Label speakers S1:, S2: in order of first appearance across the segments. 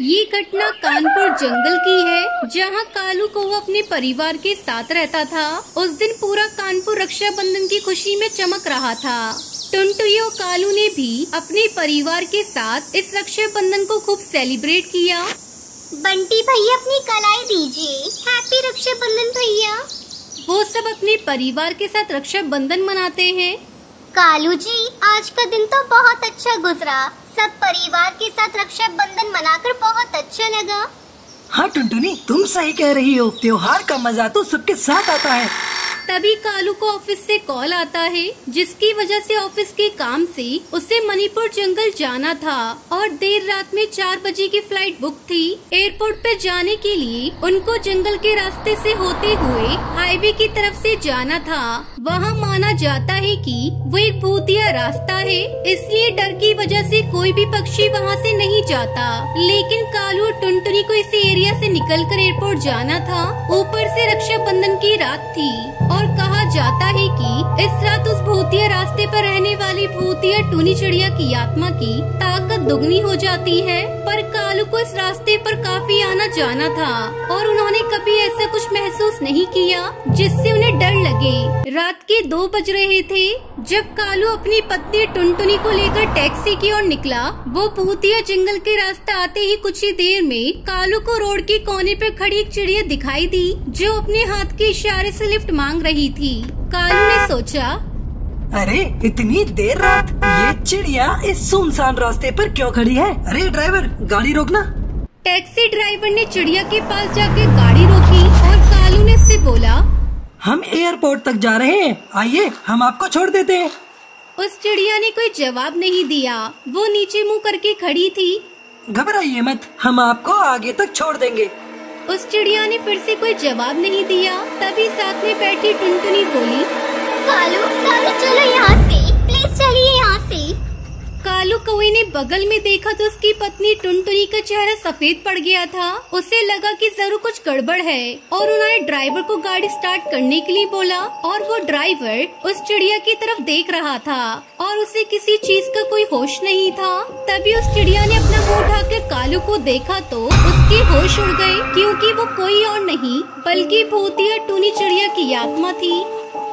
S1: ये घटना कानपुर जंगल की है, जहां कालू को वो अपने परिवार के साथ रहता था। उस दिन पूरा कानपुर रक्षाबंधन की खुशी में चमक रहा था। टुनटुनी और कालू ने भी अपने परिवार के साथ इस रक्षाबंधन को खूब सेलिब्रेट किया।
S2: बंटी भैया अपनी कलाई दीजिए। हैप्पी रक्षाबंधन भैया।
S1: वो सब अपने परिवार के साथ रक्षाबंधन मनाते हैं।
S2: कालू जी, आज का दिन तो बहुत अच्छा गुजरा। सब परिवार के साथ रक्षाबंधन मनाकर बहुत अच्छा लगा।
S3: हाँ टुनटुनी, तुम सही कह रही हो। त्योहार का मजा तो सबके साथ आता है।
S1: तभी कालू को ऑफिस से कॉल आता है, जिसकी वजह से ऑफिस के काम से उसे मणिपुर जंगल जाना था और देर रात में 4 बजे की फ्लाइट बुक थी। एयरपोर्ट पे जाने के लिए उनको जंगल के रास्ते से होते हुए हाईवे की तरफ से जाना था। वहाँ माना जाता है कि वो एक भूतिया रास्ता है, इसलिए डर की वजह से कोई भी पक्षी वहाँ से नहीं जाता। लेकिन कालू और टुनटुनी को इस एरिया से निकलकर एयरपोर्ट जाना था। ऊपर से रक्षाबंधन की रात थी और कहा जाता है कि इस रात उस भूतिया रास्ते पर रहने वाली भूतिया टूनी चिड़िया की आत्मा की ताकत दुगनी हो जाती है। पर कालू को इस रास्ते पर काफी आना जाना था और उन्होंने कभी ऐसा कुछ महसूस नहीं किया जिससे उन्हें डर लगे। रात के 2 बज रहे थे जब कालू अपनी पत्नी टुनटुनी को लेकर टैक्सी की ओर निकला। वो भूतिया जंगल के रास्ते आते ही कुछ ही देर में कालू को रोड के कोने पर खड़ी एक चिड़िया दिखाई दी, जो अपने हाथ के इशारे से लिफ्ट मांग रही थी। कालू ने सोचा,
S3: अरे इतनी देर रात ये चिड़िया इस सुनसान रास्ते पर क्यों खड़ी है? अरे ड्राइवर, गाड़ी रोकना।
S1: टैक्सी ड्राइवर ने चिड़िया के पास जाकर गाड़ी रोकी और कालू ने उससे बोला,
S3: हम एयरपोर्ट तक जा रहे हैं, आइए हम आपको छोड़ देते हैं।
S1: उस चिड़िया ने कोई जवाब नहीं दिया। वो नीचे मुंह करके खड़ी थी।
S3: घबराइए मत, हम आपको आगे तक छोड़ देंगे।
S1: उस चिड़िया ने फिर से कोई जवाब नहीं दिया। तभी साथ में बैठी टुनटुनी बोली,
S2: कालू चलो यहाँ से, प्लीज चलिए यहाँ से।
S1: कालू कौवे ने बगल में देखा तो उसकी पत्नी टुनटुनी का चेहरा सफेद पड़ गया था। उसे लगा कि जरूर कुछ गड़बड़ है और उन्होंने ड्राइवर को गाड़ी स्टार्ट करने के लिए बोला और वो ड्राइवर उस चिड़िया की तरफ देख रहा था और उसे किसी चीज का कोई होश नहीं था। तभी उस चिड़िया ने अपना मुंह उठाकर कालू को देखा तो उसके होश उड़ गए, क्योंकि वो कोई और नहीं बल्कि भूतिया टूनी चिड़िया की आत्मा थी।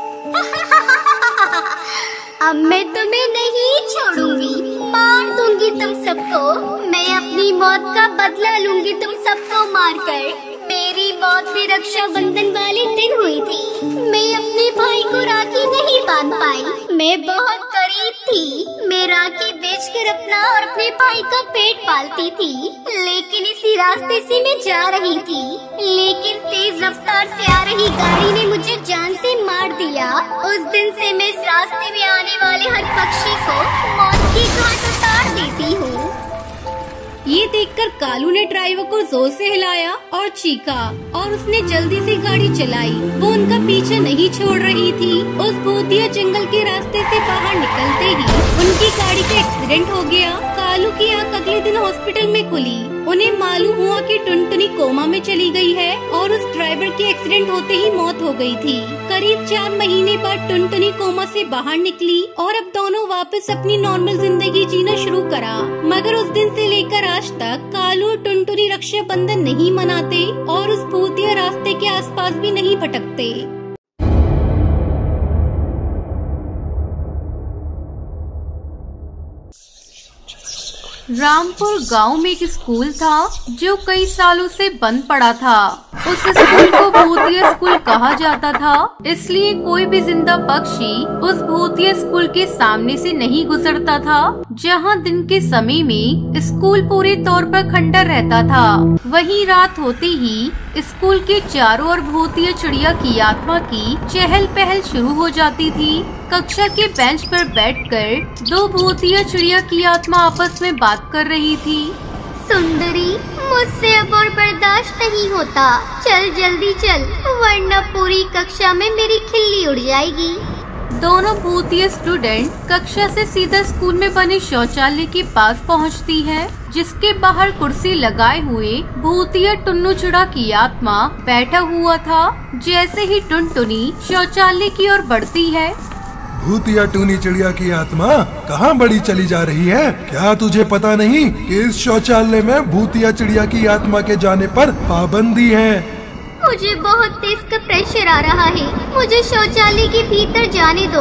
S2: अब मैं तुम्हें नहीं छोड़ूंगी, मार दूंगी तुम सबको। मैं अपनी मौत का बदला लूंगी तुम सबको मारकर। मेरी मौत भी रक्षाबंधन वाले दिन हुई थी। मैं अपने भाई को राखी नहीं बांध पाई। मैं बहुत गरीब थी। मैं राखी बेचकर अपना और अपने भाई का पेट पालती थी। लेकिन इसी रास्ते से मैं जा रही थी, लेकिन तेज रफ्तार से आ रही गाड़ी ने मुझे जान से मार दिया। उस दिन से मैं इस रास्ते में आने वाले हर पक्षी को मौत की घाट उतार देती हूँ।
S1: ये देखकर कालू ने ड्राइवर को जोर से हिलाया और चीखा और उसने जल्दी से गाड़ी चलाई। वो उनका पीछा नहीं छोड़ रही थी। उस भूतिया जंगल के रास्ते से बाहर निकलते ही उनकी गाड़ी का एक्सीडेंट हो गया। कालू की आंख अगले दिन हॉस्पिटल में खुली। उन्हें मालूम हुआ कि टुनटुनी कोमा में चली गई है और उस ड्राइवर के एक्सीडेंट होते ही मौत हो गई थी। करीब 4 महीने बाद टुनटुनी कोमा से बाहर निकली और अब दोनों वापस अपनी नॉर्मल जिंदगी जीना शुरू करा। मगर उस दिन से लेकर आज तक कालू और टुनटुनी रक्षाबंधन नहीं मनाते और उस भूतिया रास्ते के आसपास भी नहीं भटकते। रामपुर गांव में एक स्कूल था जो कई सालों से बंद पड़ा था। उस स्कूल को भूतिया स्कूल कहा जाता था, इसलिए कोई भी जिंदा पक्षी उस भूतिया स्कूल के सामने से नहीं गुजरता था। जहां दिन के समय में स्कूल पूरे तौर पर खंडर रहता था, वहीं रात होते ही स्कूल के चारों ओर भूतिया चिड़िया की आत्मा की चहल पहल शुरू हो जाती थी। कक्षा के बेंच पर बैठकर 2 भूतिया चिड़िया की आत्मा आपस में बात कर रही थी।
S2: सुंदरी, मुझसे अब और बर्दाश्त नहीं होता। चल जल्दी चल, वरना पूरी कक्षा में मेरी खिल्ली उड़ जाएगी।
S1: दोनों भूतिया स्टूडेंट कक्षा से सीधा स्कूल में बने शौचालय के पास पहुंचती है, जिसके बाहर कुर्सी लगाए हुए भूतिया टुन्नू चिड़ा की आत्मा बैठा हुआ था। जैसे ही टुनटुनी शौचालय की ओर बढ़ती है,
S4: भूतिया टूनी चिड़िया की आत्मा कहाँ बड़ी चली जा रही है? क्या तुझे पता नहीं कि इस शौचालय में भूतिया चिड़िया की आत्मा के जाने पर पाबंदी है?
S2: मुझे बहुत तेज का प्रेशर आ रहा है, मुझे शौचालय के भीतर जाने दो।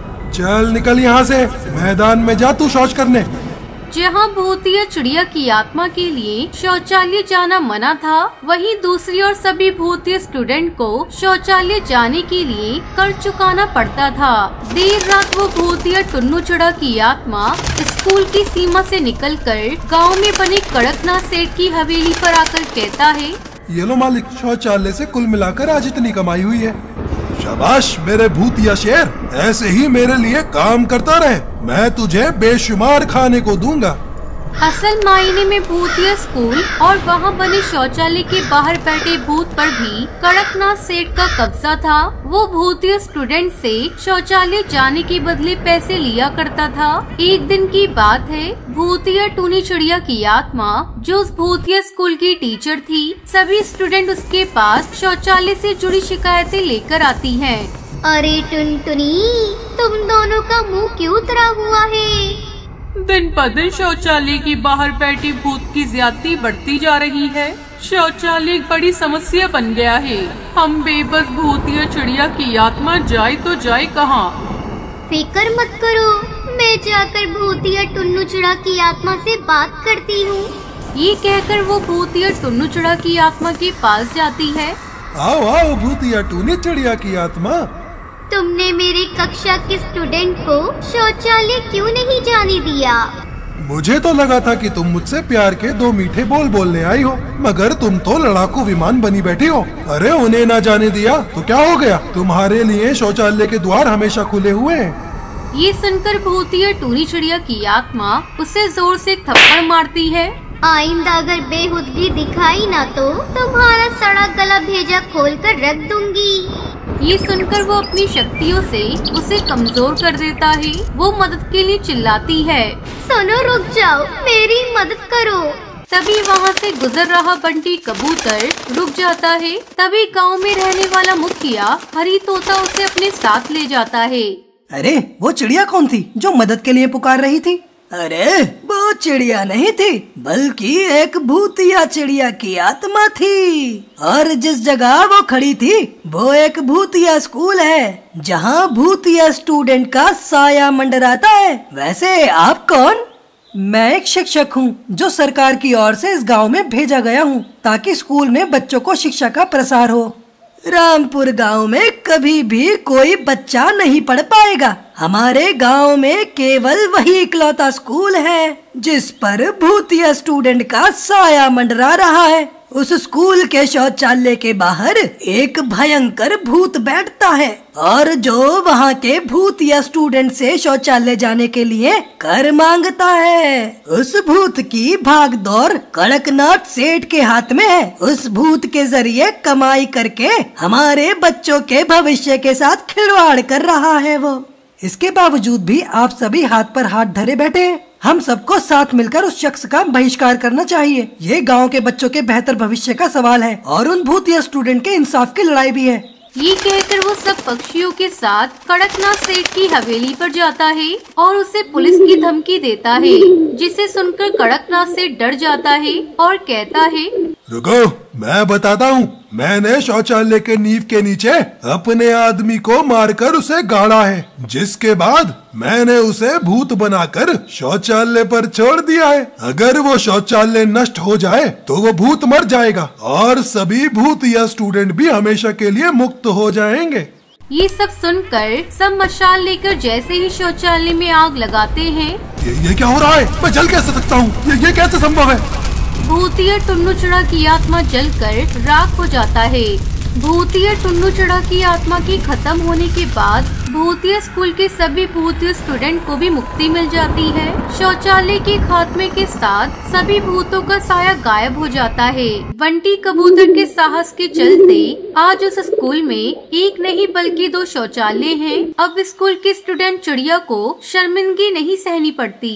S4: चल निकल यहाँ से, मैदान में जा तू शौच करने।
S1: जहाँ भूतिया चिड़िया की आत्मा के लिए शौचालय जाना मना था, वहीं दूसरी ओर सभी भूतिया स्टूडेंट को शौचालय जाने के लिए कर चुकाना पड़ता था। देर रात वो भूतिया टुन्नू चिड़ा की आत्मा स्कूल की सीमा से निकलकर गांव में बने कड़कनाथ सेठ की हवेली पर आकर कहता है,
S4: ये लो मालिक, शौचालय से कुल मिलाकर आज इतनी कमाई हुई है। शाबाश मेरे भूतिया शेर, ऐसे ही मेरे लिए काम करता रहे, मैं तुझे बेशुमार खाने को दूंगा।
S1: असल मायने में भूतिया स्कूल और वहाँ बने शौचालय के बाहर बैठे भूत पर भी कड़कनाथ सेठ का कब्जा था। वो भूतिया स्टूडेंट से शौचालय जाने के बदले पैसे लिया करता था। एक दिन की बात है, भूतिया टूनी चिड़िया की आत्मा जो उस भूतिया स्कूल की टीचर थी, सभी स्टूडेंट उसके पास शौचालय से जुड़ी शिकायतें लेकर आती हैं।
S2: अरे टुनटुनी, तुम दोनों का मुंह क्यों उतरा हुआ है?
S5: दिन पर दिन शौचालय के बाहर बैठे भूत की ज्यादती बढ़ती जा रही है। शौचालय एक बड़ी समस्या बन गया है। हम बेबस भूतिया चिड़िया की आत्मा जाए तो जाए कहाँ?
S2: फिक्र मत करो, मैं जाकर भूतिया टुन्नू चिड़ा की आत्मा से बात करती हूँ।
S1: ये कहकर वो भूतिया टुन्नू चिड़ा की आत्मा के पास जाती है।
S4: आओ आओ भूतिया टूनी चिड़िया की आत्मा,
S2: तुमने मेरे कक्षा के स्टूडेंट को शौचालय क्यों नहीं जाने दिया?
S4: मुझे तो लगा था कि तुम मुझसे प्यार के दो मीठे बोल बोलने आई हो, मगर तुम तो लड़ाकू विमान बनी बैठी हो। अरे उन्हें ना जाने दिया तो क्या हो गया? तुम्हारे लिए शौचालय के द्वार हमेशा खुले हुए हैं।
S1: ये सुनकर भूतिया टूनी चिड़िया की आत्मा उसे जोर से थप्पड़ मारती है।
S2: आइंदा अगर बेहुदगी दिखाई ना तो तुम्हारा सड़ा गला भेजा खोल कर रख दूंगी।
S1: ये सुनकर वो अपनी शक्तियों से उसे कमजोर कर देता है। वो मदद के लिए चिल्लाती है,
S2: सुनो रुक जाओ, मेरी मदद करो।
S1: तभी वहाँ से गुजर रहा बंटी कबूतर रुक जाता है। तभी गांव में रहने वाला मुखिया हरी तोता उसे अपने साथ ले जाता है।
S3: अरे वो चिड़िया कौन थी जो मदद के लिए पुकार रही थी? अरे वो चिड़िया नहीं थी, बल्कि एक भूतिया चिड़िया की आत्मा थी। और जिस जगह वो खड़ी थी वो एक भूतिया स्कूल है, जहाँ भूतिया स्टूडेंट का साया मंडराता है। वैसे आप कौन? मैं एक शिक्षक हूँ जो सरकार की ओर से इस गांव में भेजा गया हूँ ताकि स्कूल में बच्चों को शिक्षा का प्रसार हो। रामपुर गांव में कभी भी कोई बच्चा नहीं पढ़ पाएगा। हमारे गांव में केवल वही इकलौता स्कूल है जिस पर भूतिया स्टूडेंट का साया मंडरा रहा है। उस स्कूल के शौचालय के बाहर एक भयंकर भूत बैठता है और जो वहाँ के भूतिया स्टूडेंट से शौचालय जाने के लिए कर मांगता है। उस भूत की भागदौड़ कड़कनाथ सेठ के हाथ में है। उस भूत के जरिए कमाई करके हमारे बच्चों के भविष्य के साथ खिलवाड़ कर रहा है वो। इसके बावजूद भी आप सभी हाथ पर हाथ धरे बैठे हैं। हम सबको साथ मिलकर उस शख्स का बहिष्कार करना चाहिए। ये गांव के बच्चों के बेहतर भविष्य का सवाल है और उन भूतिया स्टूडेंट के इंसाफ की लड़ाई भी है।
S1: ये कहकर वो सब पक्षियों के साथ कड़कनाथ सेठ की हवेली पर जाता है और उसे पुलिस की धमकी देता है, जिसे सुनकर कड़कनाथ सेठ डर जाता है और कहता है,
S4: रुको मैं बताता हूँ। मैंने शौचालय के नींव के नीचे अपने आदमी को मारकर उसे गाड़ा है, जिसके बाद मैंने उसे भूत बनाकर शौचालय पर छोड़ दिया है। अगर वो शौचालय नष्ट हो जाए तो वो भूत मर जाएगा और सभी भूत या स्टूडेंट भी हमेशा के लिए मुक्त हो जाएंगे।
S1: ये सब सुनकर सब मशाल लेकर जैसे ही शौचालय में आग लगाते हैं।
S4: ये क्या हो रहा है? मैं जल कैसे सकता हूँ? ये कैसे संभव है?
S1: भूतिया टुन्नू चिड़ा की आत्मा जलकर राख हो जाता है। भूतिया टुन्नू चिड़ा की आत्मा की खत्म होने के बाद भूतिया स्कूल के सभी भूतिया स्टूडेंट को भी मुक्ति मिल जाती है। शौचालय के खात्मे के साथ सभी भूतों का साया गायब हो जाता है। बंटी कबूतर के साहस के चलते आज उस स्कूल में एक नहीं बल्कि 2 शौचालय हैं। अब स्कूल के स्टूडेंट चिड़िया को शर्मिंदगी नहीं सहनी पड़ती।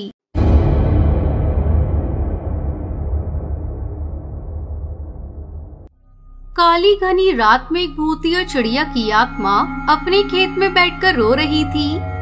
S1: काली घनी रात में एक भूतिया चिड़िया की आत्मा अपने खेत में बैठकर रो रही थी।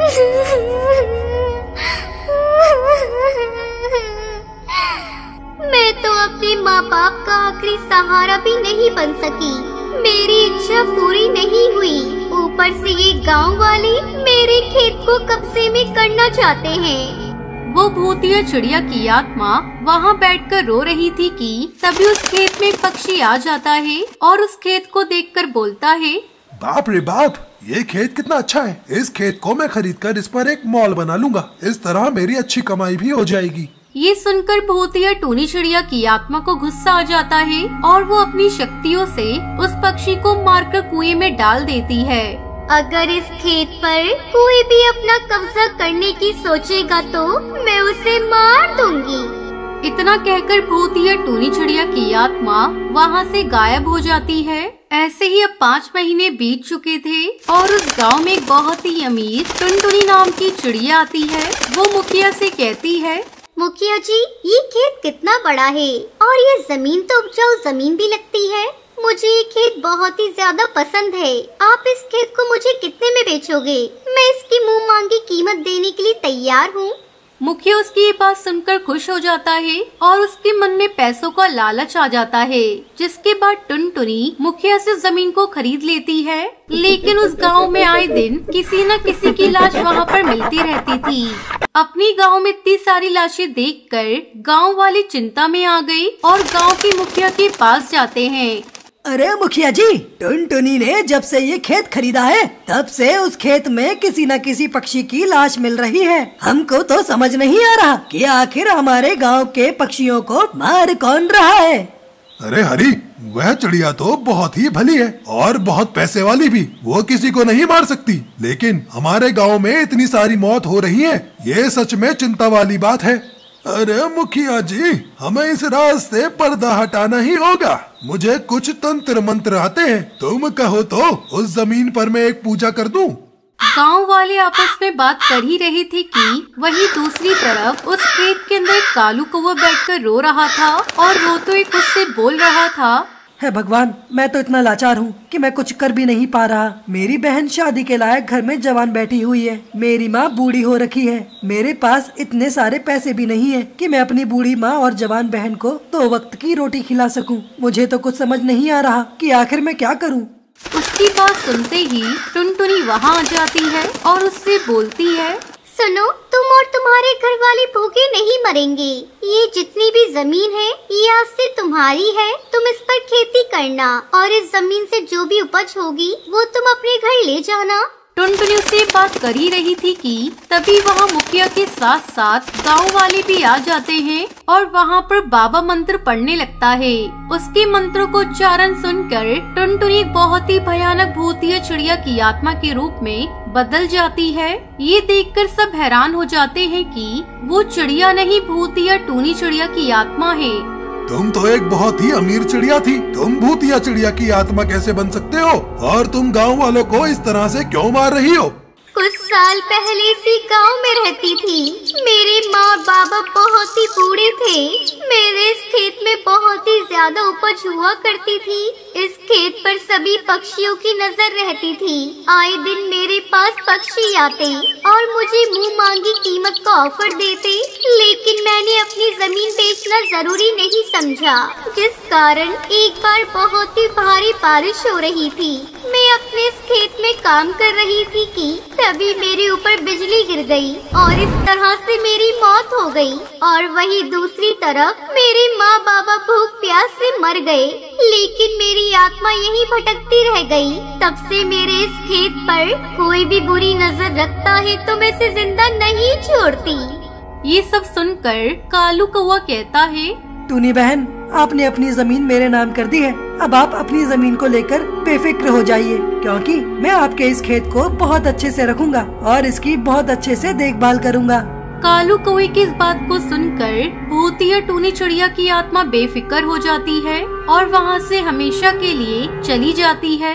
S2: मैं तो अपने माँ बाप का आखिरी सहारा भी नहीं बन सकी। मेरी इच्छा पूरी नहीं हुई। ऊपर से ये गांव वाले मेरे खेत को कब्जे में करना चाहते हैं।
S1: वो भूतिया चिड़िया की आत्मा वहाँ बैठकर रो रही थी कि तभी उस खेत में एक पक्षी आ जाता है और उस खेत को देखकर बोलता है,
S4: बाप रे बाप, ये खेत कितना अच्छा है। इस खेत को मैं खरीद कर इस पर एक मॉल बना लूंगा। इस तरह मेरी अच्छी कमाई भी हो जाएगी।
S1: ये सुनकर भूतिया टूनी चिड़िया की आत्मा को गुस्सा आ जाता है और वो अपनी शक्तियों से उस पक्षी को मारकर कुएं में डाल देती है।
S2: अगर इस खेत पर कोई भी अपना कब्जा करने की सोचेगा तो मैं उसे मार दूंगी।
S1: इतना कहकर भूतिया टूनी चिड़िया की आत्मा वहाँ से गायब हो जाती है। ऐसे ही अब 5 महीने बीत चुके थे और उस गांव में एक बहुत ही अमीर टुनटुनी नाम की चिड़िया आती है। वो मुखिया से कहती है,
S2: मुखिया जी, ये खेत कितना बड़ा है और ये जमीन तो उपजाऊ जमीन भी लगती है। मुझे ये खेत बहुत ही ज्यादा पसंद है। आप इस खेत को मुझे कितने में बेचोगे? मैं इसकी मुंह मांगी कीमत देने के लिए तैयार हूँ।
S1: मुखिया उसकी ये बात सुनकर खुश हो जाता है और उसके मन में पैसों का लालच आ जाता है, जिसके बाद टुनटुनी मुखिया से जमीन को खरीद लेती है। लेकिन उस गांव में आए दिन किसी न किसी की लाश वहां पर मिलती रहती थी। अपनी गांव में इतनी सारी लाशें देखकर गांव वाले चिंता में आ गए और गांव के मुखिया के पास जाते हैं।
S3: अरे मुखिया जी, टुनटुनी ने जब से ये खेत खरीदा है तब से उस खेत में किसी न किसी पक्षी की लाश मिल रही है। हमको तो समझ नहीं आ रहा कि आखिर हमारे गांव के पक्षियों को मार कौन रहा है।
S4: अरे हरी, वह चिड़िया तो बहुत ही भली है और बहुत पैसे वाली भी। वो किसी को नहीं मार सकती। लेकिन हमारे गांव में इतनी सारी मौत हो रही है, ये सच में चिंता वाली बात है। अरे मुखिया जी, हमें इस राज से पर्दा हटाना ही होगा। मुझे कुछ तंत्र मंत्र आते हैं, तुम कहो तो उस जमीन पर मैं एक पूजा कर दूं।
S1: गांव वाले आपस में बात कर ही रहे थे कि वहीं दूसरी तरफ उस खेत के अंदर कालू कौवा बैठकर रो रहा था और रोते हुए कुछ से बोल रहा था,
S3: हे भगवान, मैं तो इतना लाचार हूँ कि मैं कुछ कर भी नहीं पा रहा। मेरी बहन शादी के लायक घर में जवान बैठी हुई है। मेरी माँ बूढ़ी हो रखी है। मेरे पास इतने सारे पैसे भी नहीं है कि मैं अपनी बूढ़ी माँ और जवान बहन को 2 वक्त की रोटी खिला सकूं। मुझे तो कुछ समझ नहीं आ रहा कि आखिर मैं क्या करूं।
S1: उसकी बात सुनते ही टुनटुनी वहाँ आ जाती है और उससे बोलती है,
S2: सुनो, तुम और तुम्हारे घर वाले भूखे नहीं मरेंगे। ये जितनी भी जमीन है ये आज से तुम्हारी है। तुम इस पर खेती करना और इस जमीन से जो भी उपज होगी वो तुम अपने घर ले जाना।
S1: टुनटुनी उससे बात कर ही रही थी कि तभी वहाँ मुखिया के साथ साथ गांव वाले भी आ जाते हैं और वहाँ पर बाबा मंत्र पढ़ने लगता है। उसके मंत्रों को उच्चारण सुनकर टुनटुनी एक बहुत ही भयानक भूतिया चिड़िया की आत्मा के रूप में बदल जाती है। ये देखकर सब हैरान हो जाते हैं कि वो चिड़िया नहीं, भूतिया टूनी चिड़िया की आत्मा है।
S4: तुम तो एक बहुत ही अमीर चिड़िया थी। तुम भूतिया चिड़िया की आत्मा कैसे बन सकते हो? और तुम गांव वालों को इस तरह से क्यों मार रही हो?
S2: कुछ साल पहले इसी गांव में रहती थी। मेरे माँ और बाबा बहुत ही बूढ़े थे। मेरे इस खेत में बहुत ही ज्यादा उपज हुआ करती थी। इस खेत पर सभी पक्षियों की नजर रहती थी। आए दिन मेरे पास पक्षी आते और मुझे मुंह मांगी कीमत का ऑफर देते, लेकिन मैंने अपनी जमीन बेचना जरूरी नहीं समझा, जिस कारण एक बार बहुत ही भारी बारिश हो रही थी। मैं अपने इस खेत में काम कर रही थी कि तभी मेरे ऊपर बिजली गिर गई और इस तरह से मेरी मौत हो गई। और वहीं दूसरी तरफ मेरे माँ बाबा भूख प्यास से मर गए, लेकिन मेरी आत्मा यहीं भटकती रह गई। तब से मेरे इस खेत पर कोई भी बुरी नजर रखता है तो मैं इसे जिंदा नहीं छोड़ती।
S1: ये सब सुनकर कालू कौवा कहता है,
S3: टूनी बहन, आपने अपनी जमीन मेरे नाम कर दी है। अब आप अपनी जमीन को लेकर बेफिक्र हो जाइए, क्योंकि मैं आपके इस खेत को बहुत अच्छे से रखूंगा और इसकी बहुत अच्छे से देखभाल करूंगा।
S1: कालू कौवे की इस बात को सुनकर भूतिया टूनी चिड़िया की आत्मा बेफिक्र हो जाती है और वहाँ से हमेशा के लिए चली जाती है।